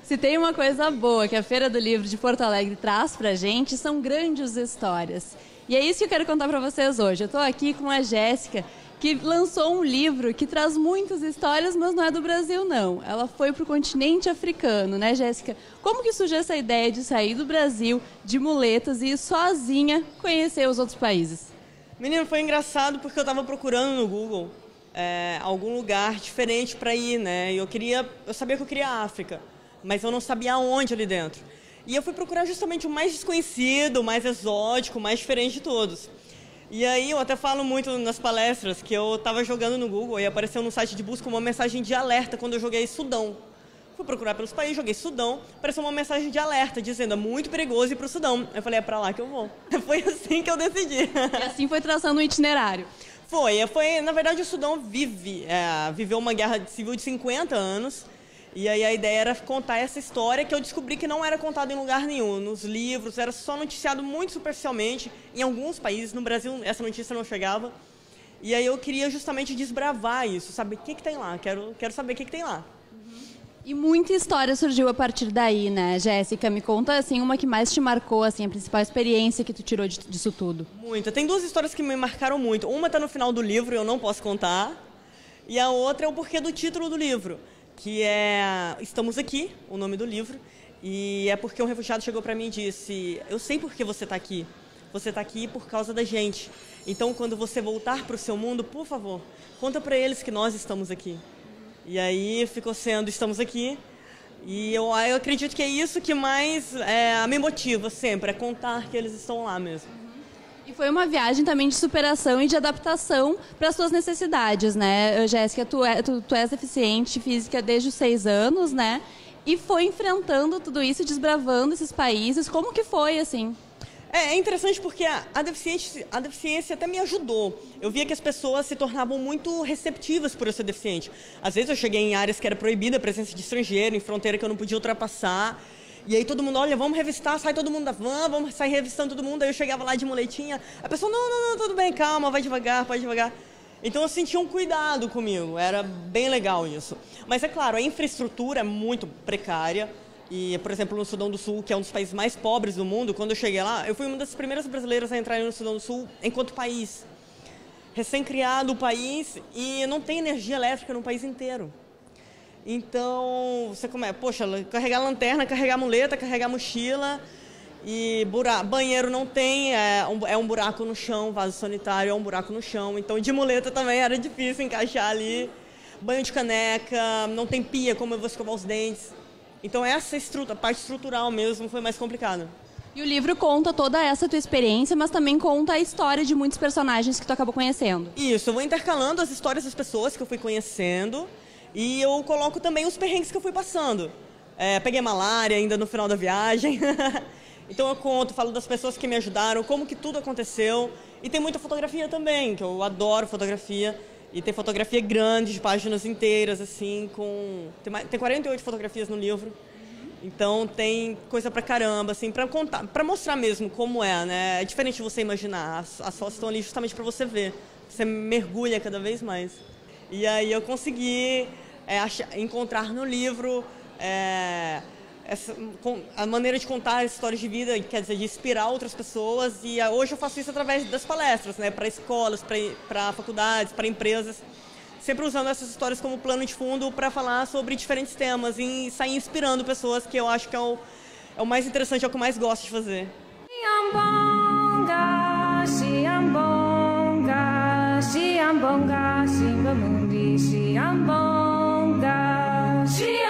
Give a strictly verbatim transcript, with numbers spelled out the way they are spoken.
Se tem uma coisa boa que a Feira do Livro de Porto Alegre traz pra gente, são grandes histórias. E é isso que eu quero contar pra vocês hoje. Eu tô aqui com a Jéssica, que lançou um livro que traz muitas histórias, mas não é do Brasil, não. Ela foi pro continente africano, né, Jéssica? Como que surgiu essa ideia de sair do Brasil de muletas e ir sozinha conhecer os outros países? Menino, foi engraçado porque eu tava procurando no Google é, algum lugar diferente para ir, né? E eu queria, eu sabia que eu queria a África, mas eu não sabia aonde ali dentro. E eu fui procurar justamente o mais desconhecido, o mais exótico, o mais diferente de todos. E aí eu até falo muito nas palestras que eu estava jogando no Google e apareceu no site de busca uma mensagem de alerta quando eu joguei Sudão. Fui procurar pelos países, joguei Sudão, apareceu uma mensagem de alerta dizendo é muito perigoso ir para o Sudão. Eu falei, é para lá que eu vou. Foi assim que eu decidi. E assim foi traçando um itinerário. Foi, foi, na verdade o Sudão vive, é, viveu uma guerra civil de cinquenta anos. E aí a ideia era contar essa história que eu descobri que não era contada em lugar nenhum, nos livros, era só noticiado muito superficialmente, em alguns países, no Brasil essa notícia não chegava. E aí eu queria justamente desbravar isso, saber o que que tem lá, quero, quero saber o que que tem lá. E muita história surgiu a partir daí, né, Jéssica? Me conta, assim, uma que mais te marcou, assim, a principal experiência que tu tirou de, disso tudo. Muita, tem duas histórias que me marcaram muito, uma está no final do livro, eu não posso contar, e a outra é o porquê do título do livro, que é Estamos Aqui, o nome do livro, e é porque um refugiado chegou para mim e disse, eu sei por que você está aqui, você está aqui por causa da gente, então quando você voltar para o seu mundo, por favor, conta para eles que nós estamos aqui. E aí ficou sendo Estamos Aqui, e eu, eu acredito que é isso que mais é, me motiva sempre, é contar que eles estão lá mesmo. E foi uma viagem também de superação e de adaptação para as suas necessidades, né? Jéssica, tu, é, tu, tu és deficiente física desde os seis anos, né? E foi enfrentando tudo isso, desbravando esses países. Como que foi, assim? É, é interessante porque a, a, deficiência, a deficiência até me ajudou. Eu via que as pessoas se tornavam muito receptivas por eu ser deficiente. Às vezes eu cheguei em áreas que era proibida a presença de estrangeiro, em fronteira que eu não podia ultrapassar. E aí todo mundo, olha, vamos revistar, sai todo mundo da van, vamos sair revistando todo mundo. Aí eu chegava lá de muletinha, a pessoa, não, não, não, tudo bem, calma, vai devagar, vai devagar. Então eu sentia um cuidado comigo, era bem legal isso. Mas é claro, a infraestrutura é muito precária. E, por exemplo, no Sudão do Sul, que é um dos países mais pobres do mundo, quando eu cheguei lá, eu fui uma das primeiras brasileiras a entrar no Sudão do Sul enquanto país. Recém-criado o país e não tem energia elétrica no país inteiro. Então, você começa, poxa, carregar lanterna, carregar muleta, carregar mochila e buraco, banheiro não tem, é um, é um buraco no chão, vaso sanitário é um buraco no chão, então de muleta também era difícil encaixar ali. Banho de caneca, não tem pia como eu vou escovar os dentes. Então essa estrutura, a parte estrutural mesmo foi mais complicada. E o livro conta toda essa tua experiência, mas também conta a história de muitos personagens que tu acabou conhecendo. Isso, eu vou intercalando as histórias das pessoas que eu fui conhecendo e eu coloco também os perrengues que eu fui passando. É, peguei malária ainda no final da viagem, então eu conto, falo das pessoas que me ajudaram, como que tudo aconteceu. E tem muita fotografia também, que eu adoro fotografia. E tem fotografia grande, de páginas inteiras, assim, com... Tem, mais, tem quarenta e oito fotografias no livro. Então tem coisa pra caramba, assim, pra contar, pra mostrar mesmo como é, né? É diferente de você imaginar, as, as fotos estão ali justamente pra você ver. Você mergulha cada vez mais. E aí eu consegui é, achar, encontrar no livro é, essa, a maneira de contar histórias de vida, quer dizer, de inspirar outras pessoas. E hoje eu faço isso através das palestras, né? Para escolas, para faculdades, para empresas. Sempre usando essas histórias como plano de fundo para falar sobre diferentes temas e sair inspirando pessoas, que eu acho que é o, é o mais interessante, é o que eu mais gosto de fazer. Xiambonga, xiambonga, xiambonga, ximbamudi, xiambonga, xiambonga.